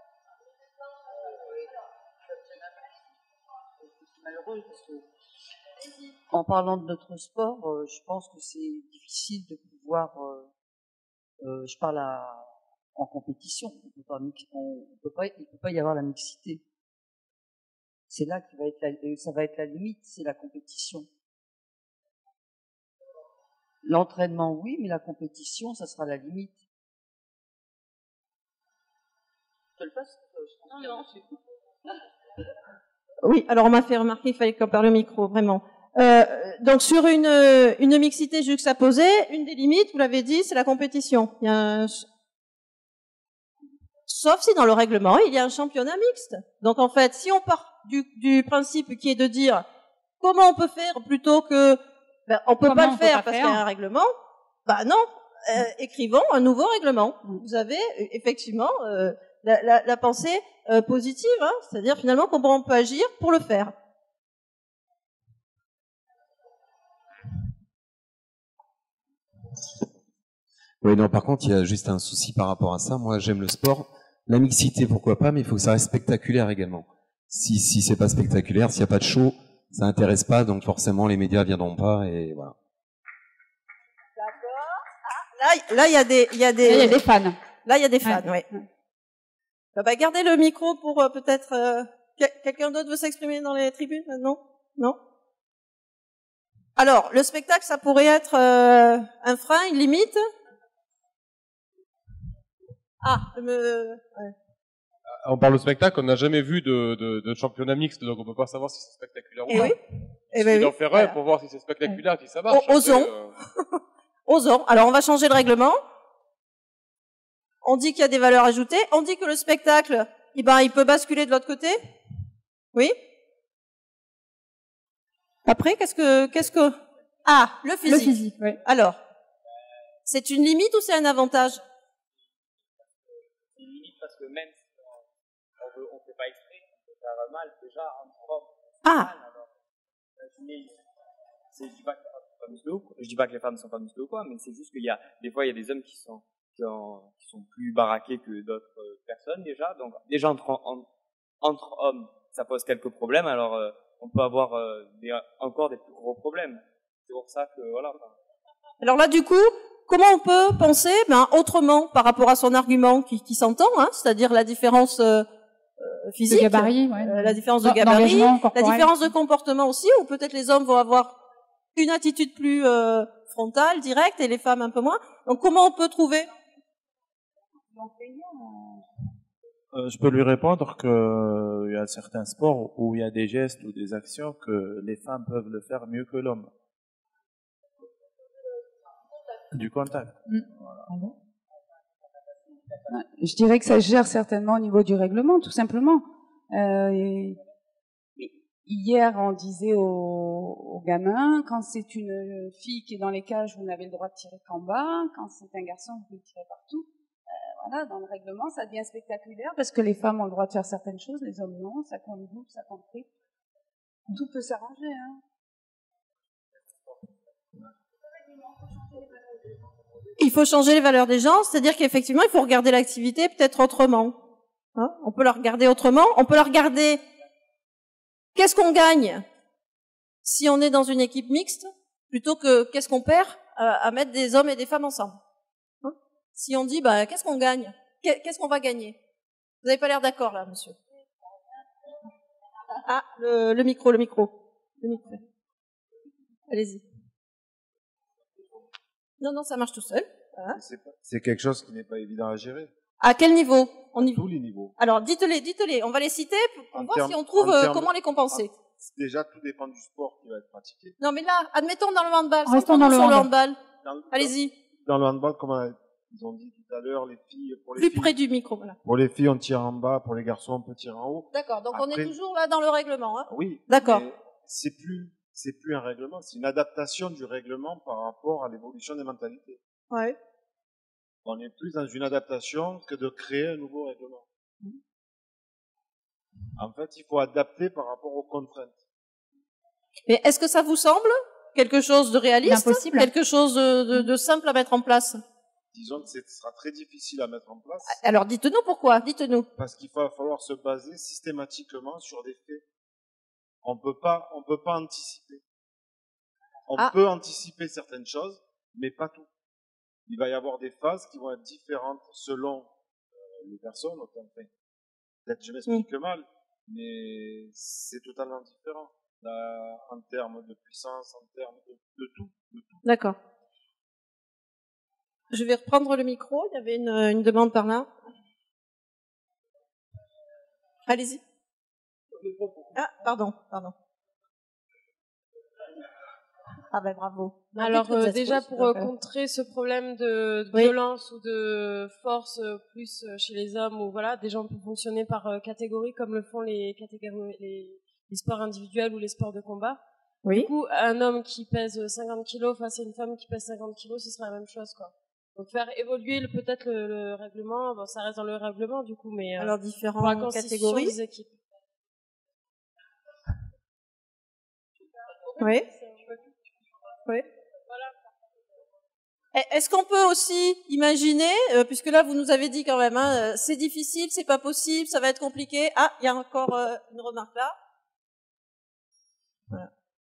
C'est malheureux parce que, en parlant de notre sport, euh, je pense que c'est difficile de pouvoir. Euh, euh, je parle à, en compétition. On peut pas, on peut pas, il peut pas y avoir la mixité. C'est là qui va être la, ça va être la limite, c'est la compétition. L'entraînement, oui, mais la compétition, ça sera la limite. Je te le passe? Non, non. Oui, alors on m'a fait remarquer qu'il fallait qu'on parle au micro, vraiment. Euh, donc sur une, une mixité juxtaposée, une des limites, vous l'avez dit, c'est la compétition. Il y a un... Sauf si dans le règlement, il y a un championnat mixte. Donc en fait, si on part du, du principe qui est de dire comment on peut faire plutôt que Ben, on peut Comment pas on le peut faire pas parce faire qu'il y a un règlement. Bah non, euh, écrivons un nouveau règlement. Vous avez euh, effectivement euh, la, la, la pensée euh, positive, hein, c'est-à-dire finalement comment on peut agir pour le faire. Oui, non, par contre, il y a juste un souci par rapport à ça. Moi, j'aime le sport. La mixité, pourquoi pas, mais il faut que ça reste spectaculaire également. Si, si c'est pas spectaculaire, s'il n'y a pas de show, ça intéresse pas, donc forcément, les médias viendront pas, et voilà. Là, là, il y a des, il y a des, Là, il y a des fans. Là, il y a des fans, Ouais. oui. Bah, bah, gardez le micro pour euh, peut-être. Euh, quel- quelqu'un d'autre veut s'exprimer dans les tribunes maintenant? Non. Alors, le spectacle, ça pourrait être euh, un frein, une limite. Ah, me... ouais. On parle de spectacle, on n'a jamais vu de, de, de championnat mixte, donc on peut pas savoir si c'est spectaculaire ou Eh pas. oui. Il Eh ben suffit oui. d'en faire un Voilà. pour voir si c'est spectaculaire, si ça marche. O- osons. Après, euh, Osons. Alors, on va changer le règlement. On dit qu'il y a des valeurs ajoutées. On dit que le spectacle, eh ben, il peut basculer de l'autre côté. Oui. Après, qu'est-ce que, qu'est-ce que, ah, le physique. Le physique, oui. Alors, c'est une limite ou c'est un avantage? C'est limite parce que même si on ne fait pas exprès, on peut faire mal déjà entre hommes. Ah. Alors, imaginez, c'est- je dis pas que les femmes sont pas musclées ou quoi, je dis pas que les femmes sont pas musclées ou quoi, mais c'est juste qu'il y a des fois il y a des hommes qui sont qui, ont- qui sont plus baraqués que d'autres euh, personnes déjà. Donc déjà entre en- entre hommes, ça pose quelques problèmes. Alors euh, on peut avoir euh, des, encore des plus gros problèmes. C'est pour ça que voilà. enfin, Alors là, du coup, comment on peut penser, ben, autrement par rapport à son argument qui, qui s'entend, hein, c'est-à-dire la différence euh, euh, physique, De gabarit, ouais. euh, la différence de D'en- gabarit, d'engagement la corporel. différence de comportement aussi, où peut-être les hommes vont avoir une attitude plus euh, frontale, directe, et les femmes un peu moins. Donc comment on peut trouver? Euh, je peux lui répondre que euh, il y a certains sports où il y a des gestes ou des actions que les femmes peuvent le faire mieux que l'homme. Du contact. Je dirais que ça se gère certainement au niveau du règlement, tout simplement. Euh, et- hier, on disait aux, aux gamins, quand c'est une fille qui est dans les cages, vous n'avez le droit de tirer qu'en bas. Quand c'est un garçon, vous pouvez tirer partout. Euh, voilà, dans le règlement, ça devient spectaculaire parce que les femmes ont le droit de faire certaines choses, les hommes non. Ça compte double, ça compte triple. Tout peut s'arranger, hein. Il faut changer les valeurs des gens, c'est-à-dire qu'effectivement, il faut regarder l'activité peut-être autrement. Hein, on peut la regarder autrement. On peut la regarder. Qu'est-ce qu'on gagne si on est dans une équipe mixte, plutôt que qu'est-ce qu'on perd à, à mettre des hommes et des femmes ensemble. Hein, si on dit, bah, qu'est-ce qu'on gagne? Qu'est- Qu'est-ce qu'on va gagner? Vous n'avez pas l'air d'accord là, monsieur. Ah, le, le micro, le micro, le micro. Allez-y. Non, non, ça marche tout seul. Voilà. C'est pas- C'est quelque chose qui n'est pas évident à gérer. À quel niveau? On y... Tous les niveaux. Alors, dites-les, dites-les. On va les citer pour, pour En voir termes- si on trouve en euh, termes- comment les compenser. Déjà, tout dépend du sport qui va être pratiqué. Non, mais là, admettons dans le handball. Restons dans le sur le handball. handball. Dans le- Allez-y. Dans le handball, comme on a- ils ont dit tout à l'heure, les filles, pour les Plus filles, près du micro, voilà. pour les filles, on tire en bas, pour les garçons, on peut tirer en haut. D'accord. Donc, on est Après- toujours là dans le règlement, hein. Oui. D'accord. mais C'est plus, c'est plus un règlement, c'est une adaptation du règlement par rapport à l'évolution des mentalités. Ouais. On est plus dans une adaptation que de créer un nouveau règlement. En fait, il faut adapter par rapport aux contraintes. Mais est-ce que ça vous semble quelque chose de réaliste? Impossible. Quelque chose de, de, de simple à mettre en place? Disons que ce sera très difficile à mettre en place Alors, dites-nous pourquoi. Dites-nous. parce qu'il va falloir se baser systématiquement sur des faits. On peut pas, on peut pas anticiper. On Ah. peut anticiper certaines choses, mais pas tout. Il va y avoir des phases qui vont être différentes selon euh, les personnes. Enfin, peut-être je m'explique mal, mais c'est totalement différent. Là, en termes de puissance, en termes de, de tout, de tout. D'accord. Je vais reprendre le micro. Il y avait une, une demande par là. Allez-y. Ah, pardon, pardon. Ah ben bravo. Alors Dites-le, euh, vous êtes déjà rouge, pour euh, donc, euh, contrer ce problème de, de Oui. violence ou de force euh, plus euh, chez les hommes ou voilà, déjà on peut fonctionner par euh, catégorie comme le font les catégories les, les sports individuels ou les sports de combat. Oui. Du coup, un homme qui pèse cinquante kilos face à une femme qui pèse cinquante kilos, ce sera la même chose, quoi. Donc faire évoluer le- peut-être le, le règlement, bon, ça reste dans le règlement du coup, mais euh, Alors, pour la différentes constitution catégories. des équipes. Oui. Oui. Eh, Est-ce qu'on peut aussi imaginer, euh, puisque là vous nous avez dit quand même, hein, euh, c'est difficile, c'est pas possible, ça va être compliqué. Ah, il y a encore euh, une remarque là. Voilà.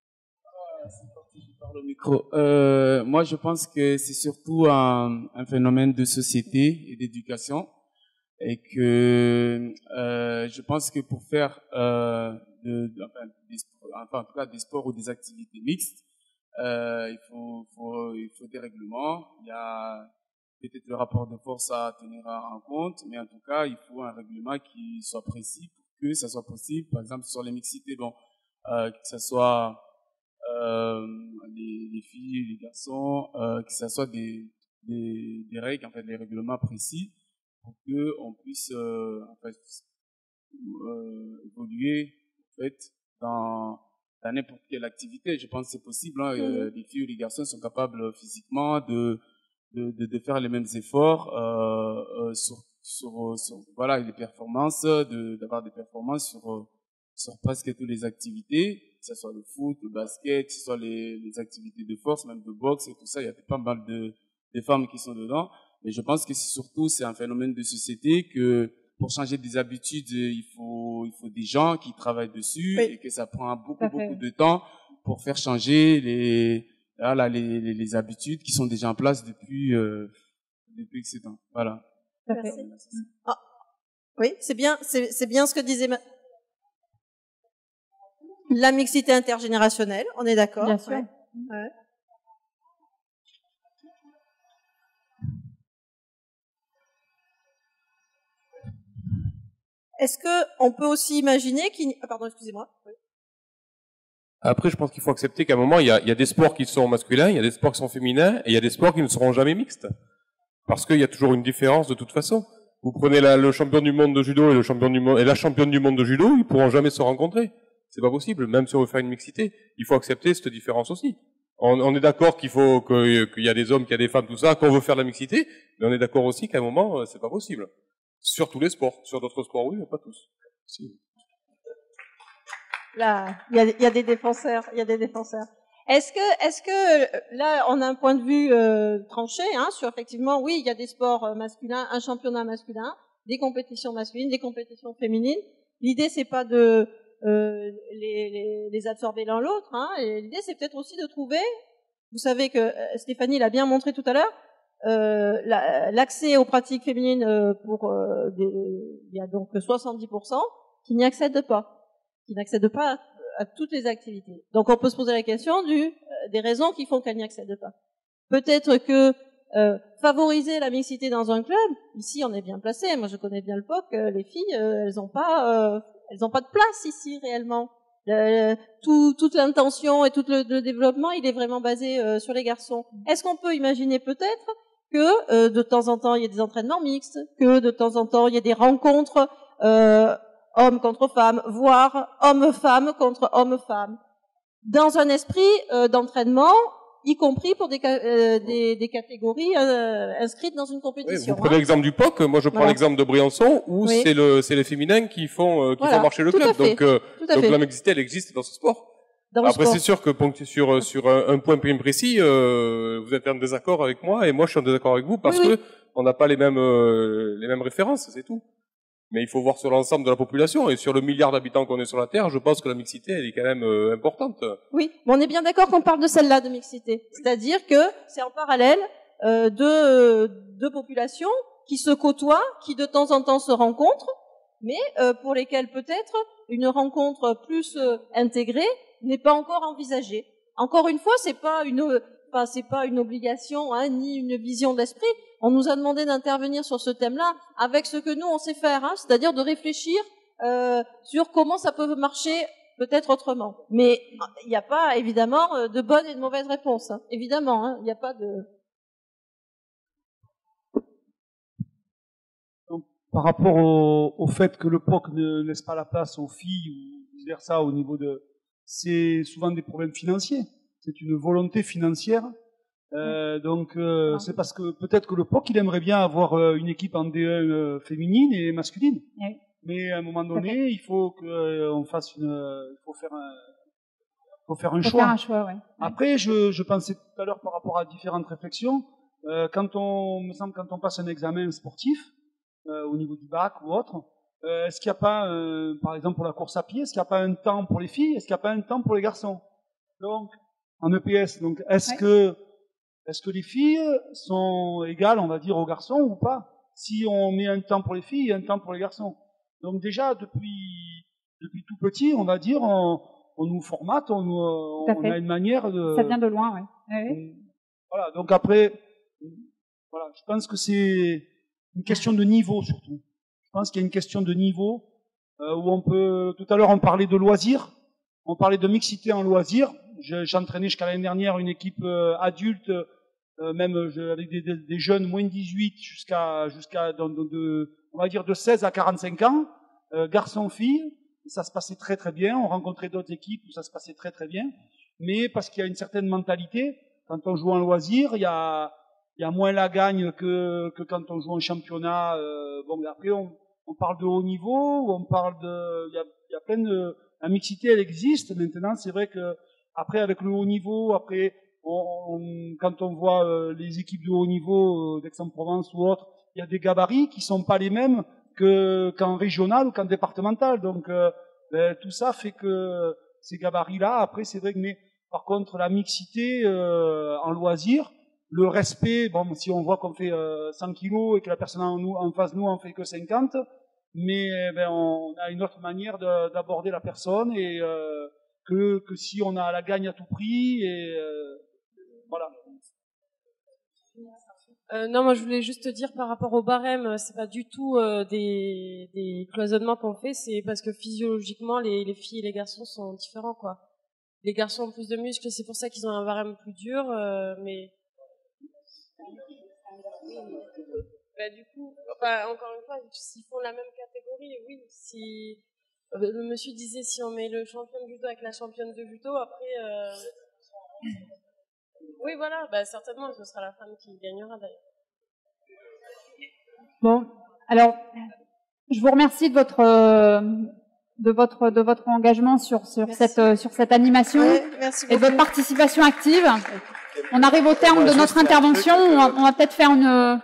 Par le micro. Euh, moi, je pense que c'est surtout un, un phénomène de société et d'éducation, et que euh, je pense que pour faire euh, de, de- enfin, des, sports- enfin, en tout cas des sports ou des activités mixtes, euh, il faut, faut il faut des règlements. Il y a peut-être le rapport de force à tenir en compte, mais en tout cas, il faut un règlement qui soit précis pour que ça soit possible. Par exemple, sur les mixités, bon, euh, que ça soit euh, les, les filles et les garçons, euh, que ça soit des, des, des règles, en fait, des règlements précis pour que on puisse euh, en fait euh, évoluer en fait dans, dans n'importe quelle activité. Je pense que c'est possible. Hein, euh, les filles ou les garçons sont capables physiquement de de, de, de faire les mêmes efforts euh, euh, sur, sur, sur voilà les performances, de d'avoir des performances sur euh, sur presque toutes les activités, que ce soit le foot, le basket, que ce soit les, les activités de force, même de boxe et tout ça. Il y a pas mal de, de femmes qui sont dedans. Et je pense que c'est surtout, c'est un phénomène de société que pour changer des habitudes, il faut, il faut des gens qui travaillent dessus Oui. et que ça prend beaucoup, Tout à fait. beaucoup de temps pour faire changer les, voilà, les, les, les habitudes qui sont déjà en place depuis, euh, depuis que c'est temps. Voilà. Tout à fait. Merci. Ah, oui, c'est bien, c'est c'est bien ce que disait ma... la mixité intergénérationnelle. On est d'accord. Bien sûr. Ouais. Ouais. Est-ce que on peut aussi imaginer qu'il... Ah, pardon, excusez-moi. Oui. Après, je pense qu'il faut accepter qu'à un moment, il y a, il y a des sports qui sont masculins, il y a des sports qui sont féminins, et il y a des sports qui ne seront jamais mixtes. Parce qu'il y a toujours une différence de toute façon. Vous prenez la, le champion du monde de judo et le champion du monde, et la championne du monde de judo, ils pourront jamais se rencontrer. C'est pas possible. Même si on veut faire une mixité, il faut accepter cette différence aussi. On, on est d'accord qu'il faut, que- qu'il y a des hommes, qu'il y a des femmes, tout ça, qu'on veut faire de la mixité, mais on est d'accord aussi qu'à un moment, euh, c'est pas possible. Sur tous les sports. Sur d'autres sports, oui, mais pas tous. Si. Là, il y a, il y a des défenseurs, il y a des défenseurs. Est-ce que, est-ce que euh, là, on a un point de vue euh, tranché hein, sur effectivement, oui, il y a des sports euh, masculins, un championnat masculin, des compétitions masculines, des compétitions féminines. L'idée, c'est pas de euh, les, les, les absorber l'un l'autre. Hein, et l'idée, c'est peut-être aussi de trouver. Vous savez que euh, Stéphanie l'a bien montré tout à l'heure. Euh, la- l'accès aux pratiques féminines euh, pour euh, des, il y a donc soixante-dix pour cent qui n'y accèdent pas. qui n'accèdent pas à, à toutes les activités. Donc on peut se poser la question du, euh, des raisons qui font qu'elles n'y accèdent pas. Peut-être que euh, favoriser la mixité dans un club, ici on est bien placé, moi je connais bien le P O C, euh, les filles, euh, elles n'ont pas, euh, elles ont pas de place ici réellement. Le- tout, toute l'intention et tout le, le développement, il est vraiment basé euh, sur les garçons. Est-ce qu'on peut imaginer peut-être que euh, de temps en temps il y a des entraînements mixtes, que de temps en temps il y a des rencontres euh, hommes contre femmes, voire hommes-femmes contre hommes-femmes, dans un esprit euh, d'entraînement, y compris pour des, ca- euh, des, des catégories euh, inscrites dans une Oui, compétition. vous prenez hein. l'exemple du P O C, moi je prends Voilà. l'exemple de Briançon, où Oui. c'est le, c'est les féminins qui font, euh, qui Voilà, font marcher le tout club. à fait, Donc, euh, tout à donc fait. la mixité, elle existe dans ce sport. Dans le Après, sport. c'est sûr que ponctu- sur euh, sur un, un point bien précis, euh, vous êtes en désaccord avec moi et moi je suis en désaccord avec vous parce Oui, oui. que on n'a pas les mêmes euh, les mêmes références, c'est tout. Mais il faut voir sur l'ensemble de la population et sur le milliard d'habitants qu'on est sur la Terre, je pense que la mixité elle est quand même euh, importante. Oui, mais on est bien d'accord qu'on parle de celle-là de mixité. C'est-à-dire que c'est en parallèle euh, de deux populations qui se côtoient, qui de temps en temps se rencontrent, mais euh, pour lesquelles peut-être une rencontre plus euh, intégrée n'est pas encore envisagée. Encore une fois, c'est pas une, enfin, c'est pas une obligation, hein, ni une vision de l'esprit. On nous a demandé d'intervenir sur ce thème-là avec ce que nous on sait faire, hein, c'est-à-dire de réfléchir euh, sur comment ça peut marcher peut-être autrement. Mais il n'y a pas évidemment euh, de bonnes et de mauvaises réponses. Hein. Évidemment, hein, il n'y a pas de. Donc, par rapport au, au fait que le P O C ne laisse pas la place aux filles ou vice versa au niveau de c'est souvent des problèmes financiers. C'est une volonté financière. Euh, donc euh, c'est parce que peut-être que le P O C il aimerait bien avoir euh, une équipe en D un euh, féminine et masculine. Oui. Mais à un moment donné, il faut que euh, on fasse une, euh, il faut faire un, faut faire un faut choix. Faire un choix ouais. Après, je, je pensais tout à l'heure par rapport à différentes réflexions. Euh, quand on, me semble, quand on passe un examen sportif euh, au niveau du bac ou autre, euh, est-ce qu'il n'y a pas, euh, par exemple pour la course à pied, est-ce qu'il n'y a pas un temps pour les filles, est-ce qu'il n'y a pas un temps pour les garçons? Donc en E P S, donc est-ce ouais. que Est-ce que les filles sont égales, on va dire, aux garçons ou pas? Si on met un temps pour les filles et un temps pour les garçons. Donc déjà, depuis depuis tout petit, on va dire, on, on nous formate, on, on, on a une manière de... Ça vient de loin, oui. oui. Voilà, donc après, voilà, je pense que c'est une question de niveau surtout. Je pense qu'il y a une question de niveau euh, où on peut... Tout à l'heure, on parlait de loisirs, on parlait de mixité en loisirs. J'ai entraîné jusqu'à l'année dernière une équipe euh, adulte, euh, même je, avec des, des, des jeunes moins de dix-huit jusqu'à jusqu'à de, de, de, on va dire de seize à quarante-cinq ans, euh, garçons-filles. Ça se passait très très bien. On rencontrait d'autres équipes où ça se passait très très bien. Mais parce qu'il y a une certaine mentalité, quand on joue en loisir, il y a il y a moins la gagne que que quand on joue en championnat. Euh, bon, après on, on parle de haut niveau, ou on parle de, il y a, il y a plein de, la mixité elle existe. Maintenant, c'est vrai que après, avec le haut niveau, après, on, on, quand on voit euh, les équipes de haut niveau euh, d'Aix-en-Provence ou autres, il y a des gabarits qui sont pas les mêmes que qu'en régional ou qu'en départemental. Donc, euh, ben, tout ça fait que ces gabarits-là, après, c'est vrai que, mais par contre, la mixité euh, en loisir, le respect, bon, si on voit qu'on fait euh, cent kilos et que la personne en, nous, en face de nous en fait que cinquante, mais ben, on a une autre manière d'aborder la personne et euh, Que, que si on a la gagne à tout prix et euh, voilà. Euh, non, moi je voulais juste te dire par rapport au barème, c'est pas du tout euh, des, des cloisonnements qu'on fait, c'est parce que physiologiquement les, les filles et les garçons sont différents quoi. Les garçons ont plus de muscles, c'est pour ça qu'ils ont un barème plus dur, euh, mais bah, du coup, enfin, encore une fois, s'ils font la même catégorie, oui, si le monsieur disait si on met le champion de judo avec la championne de judo, après... Euh... Oui, voilà, bah, certainement, ce sera la femme qui gagnera d'ailleurs. Bon, alors, je vous remercie de votre, de votre, de votre engagement sur, sur, cette, sur cette animation ouais, et de votre participation active. On arrive au terme de notre intervention, on va, on va peut-être faire une...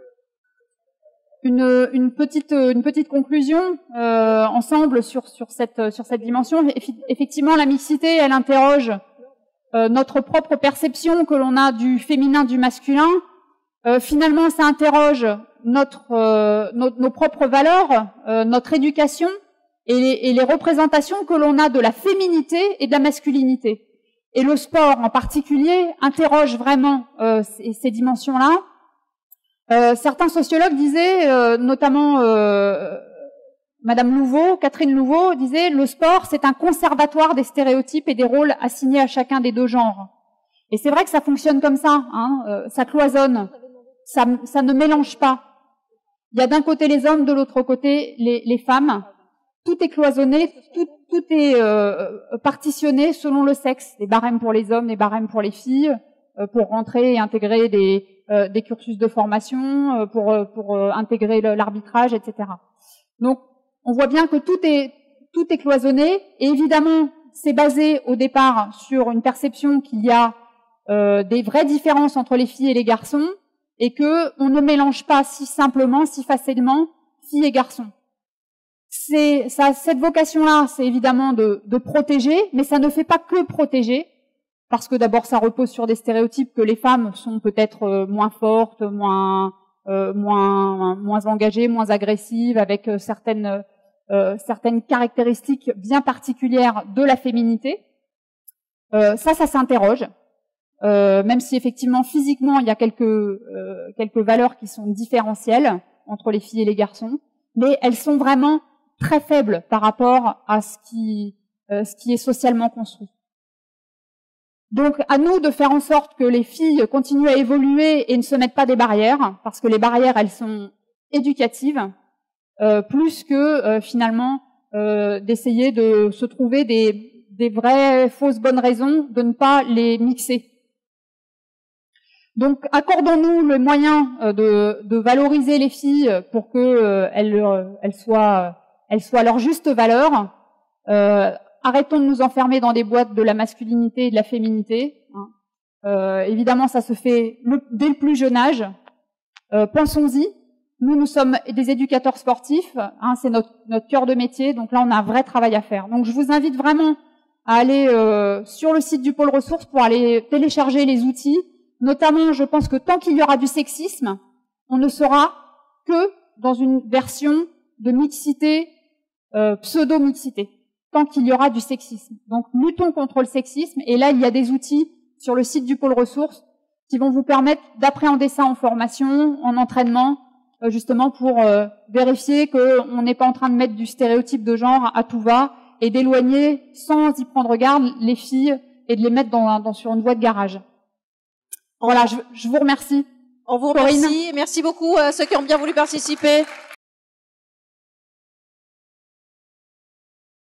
Une, une petite une petite conclusion euh, ensemble sur sur cette sur cette dimension. Effectivement, la mixité, elle interroge euh, notre propre perception que l'on a du féminin, du masculin. Euh, finalement, ça interroge notre euh, nos, nos propres valeurs, euh, notre éducation et les, et les représentations que l'on a de la féminité et de la masculinité. Et le sport, en particulier, interroge vraiment euh, ces, ces dimensions-là. Euh, certains sociologues disaient, euh, notamment euh, Madame Louveau, Catherine Louveau, disait le sport c'est un conservatoire des stéréotypes et des rôles assignés à chacun des deux genres. Et c'est vrai que ça fonctionne comme ça, hein, euh, ça cloisonne, ça, ça ne mélange pas. Il y a d'un côté les hommes, de l'autre côté les, les femmes. Tout est cloisonné, tout, tout est euh, partitionné selon le sexe. Des barèmes pour les hommes, des barèmes pour les filles, euh, pour rentrer et intégrer des Euh, des cursus de formation euh, pour pour euh, intégrer l'arbitrage, et cetera. Donc, on voit bien que tout est tout est cloisonné. Et évidemment, c'est basé au départ sur une perception qu'il y a euh, des vraies différences entre les filles et les garçons, et que on ne mélange pas si simplement, si facilement, filles et garçons. C'est ça, cette vocation-là, c'est évidemment de de protéger, mais ça ne fait pas que protéger. Parce que d'abord, ça repose sur des stéréotypes que les femmes sont peut-être euh, moins fortes, moins, euh, moins, moins engagées, moins agressives, avec euh, certaines, euh, certaines caractéristiques bien particulières de la féminité. Euh, ça, ça s'interroge. Euh, même si effectivement, physiquement, il y a quelques, euh, quelques valeurs qui sont différentielles entre les filles et les garçons, mais elles sont vraiment très faibles par rapport à ce qui, euh, ce qui est socialement construit. Donc, à nous de faire en sorte que les filles continuent à évoluer et ne se mettent pas des barrières, parce que les barrières, elles sont éducatives, euh, plus que euh, finalement euh, d'essayer de se trouver des, des vraies fausses bonnes raisons de ne pas les mixer. Donc, accordons-nous le moyen de, de valoriser les filles pour que euh, elles, elles soient, elles soient à leur juste valeur. Euh, arrêtons de nous enfermer dans des boîtes de la masculinité et de la féminité. Hein. Euh, évidemment, ça se fait le, dès le plus jeune âge. Euh, pensons-y. Nous, nous sommes des éducateurs sportifs. Hein, c'est notre, notre cœur de métier. Donc là, on a un vrai travail à faire. Donc, je vous invite vraiment à aller euh, sur le site du pôle ressources pour aller télécharger les outils. Notamment, je pense que tant qu'il y aura du sexisme, on ne sera que dans une version de mixité, euh, pseudo-mixité. Tant qu'il y aura du sexisme. Donc, luttons contre le sexisme. Et là, il y a des outils sur le site du pôle ressources qui vont vous permettre d'appréhender ça en formation, en entraînement, euh, justement pour euh, vérifier qu'on n'est pas en train de mettre du stéréotype de genre à tout va et d'éloigner, sans y prendre garde, les filles et de les mettre dans, dans, sur une voie de garage. Voilà, je, je vous remercie. On vous remercie. Merci beaucoup à ceux qui ont bien voulu participer.